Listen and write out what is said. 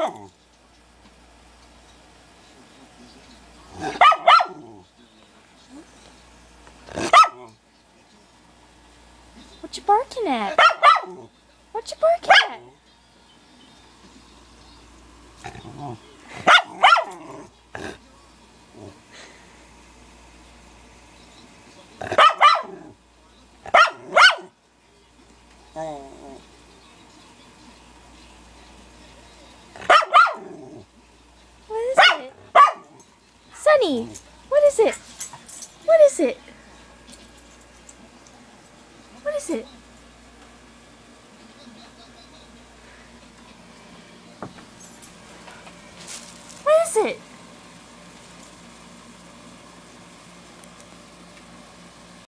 What you barking at? What you barking at? What is it? Sunny, what is it? What is it? What is it?